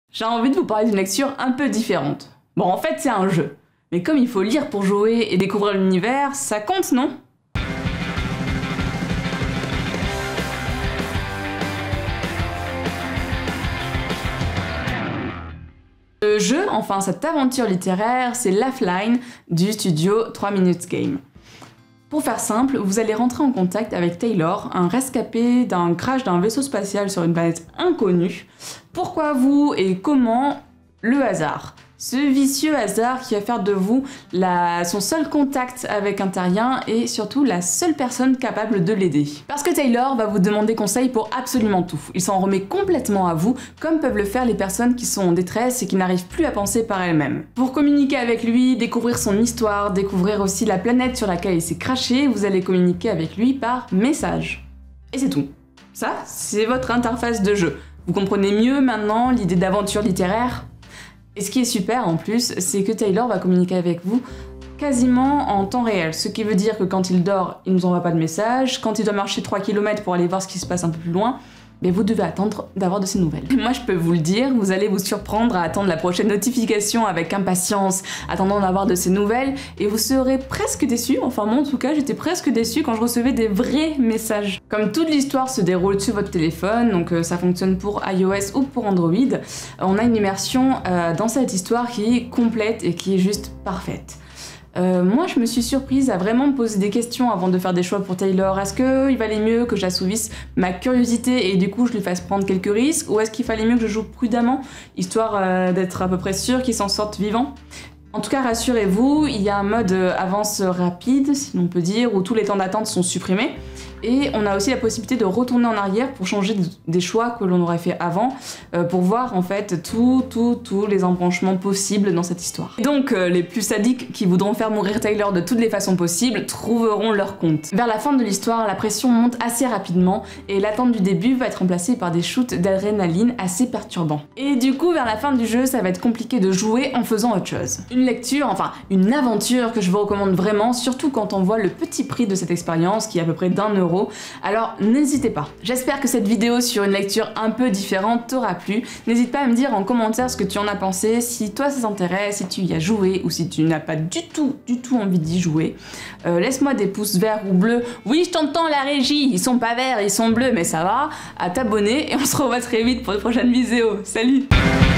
J'ai envie de vous parler d'une lecture un peu différente. Bon, en fait, c'est un jeu. Mais comme il faut lire pour jouer et découvrir l'univers, ça compte, non? Le jeu, enfin cette aventure littéraire, c'est Lifeline du studio 3 Minutes Game. Pour faire simple, vous allez rentrer en contact avec Taylor, un rescapé d'un crash d'un vaisseau spatial sur une planète inconnue. Pourquoi vous et comment? Le hasard. Ce vicieux hasard qui va faire de vous son seul contact avec un terrien et surtout la seule personne capable de l'aider. Parce que Taylor va vous demander conseil pour absolument tout. Il s'en remet complètement à vous, comme peuvent le faire les personnes qui sont en détresse et qui n'arrivent plus à penser par elles-mêmes. Pour communiquer avec lui, découvrir son histoire, découvrir aussi la planète sur laquelle il s'est crashé, vous allez communiquer avec lui par message. Et c'est tout. Ça, c'est votre interface de jeu. Vous comprenez mieux maintenant l'idée d'aventure littéraire? Et ce qui est super en plus, c'est que Taylor va communiquer avec vous quasiment en temps réel, ce qui veut dire que quand il dort, il ne nous envoie pas de message, quand il doit marcher 3 km pour aller voir ce qui se passe un peu plus loin, mais vous devez attendre d'avoir de ses nouvelles. Moi je peux vous le dire, vous allez vous surprendre à attendre la prochaine notification avec impatience, attendant d'avoir de ses nouvelles, et vous serez presque déçus, enfin moi en tout cas j'étais presque déçue quand je recevais des vrais messages. Comme toute l'histoire se déroule sur votre téléphone, donc ça fonctionne pour iOS ou pour Android, on a une immersion dans cette histoire qui est complète et qui est juste parfaite. Moi je me suis surprise à vraiment me poser des questions avant de faire des choix pour Taylor. Est-ce qu'il valait mieux que j'assouvisse ma curiosité et du coup je lui fasse prendre quelques risques, ou est-ce qu'il fallait mieux que je joue prudemment, histoire d'être à peu près sûr qu'il s'en sorte vivant? En tout cas, rassurez-vous, il y a un mode avance rapide, si l'on peut dire, où tous les temps d'attente sont supprimés. Et on a aussi la possibilité de retourner en arrière pour changer des choix que l'on aurait fait avant, pour voir en fait tous les embranchements possibles dans cette histoire. Et donc les plus sadiques qui voudront faire mourir Taylor de toutes les façons possibles trouveront leur compte. Vers la fin de l'histoire, la pression monte assez rapidement et l'attente du début va être remplacée par des shoots d'adrénaline assez perturbants. Et du coup, vers la fin du jeu, ça va être compliqué de jouer en faisant autre chose. Une lecture, enfin une aventure que je vous recommande vraiment, surtout quand on voit le petit prix de cette expérience qui est à peu près d'1 €. Alors n'hésitez pas. J'espère que cette vidéo sur une lecture un peu différente t'aura plu. N'hésite pas à me dire en commentaire ce que tu en as pensé, si toi ça t'intéresse, si tu y as joué ou si tu n'as pas du tout envie d'y jouer. Laisse-moi des pouces verts ou bleus. Oui, je t'entends la régie, ils sont pas verts, ils sont bleus, mais ça va. À t'abonner et on se revoit très vite pour de prochaines vidéos. Salut!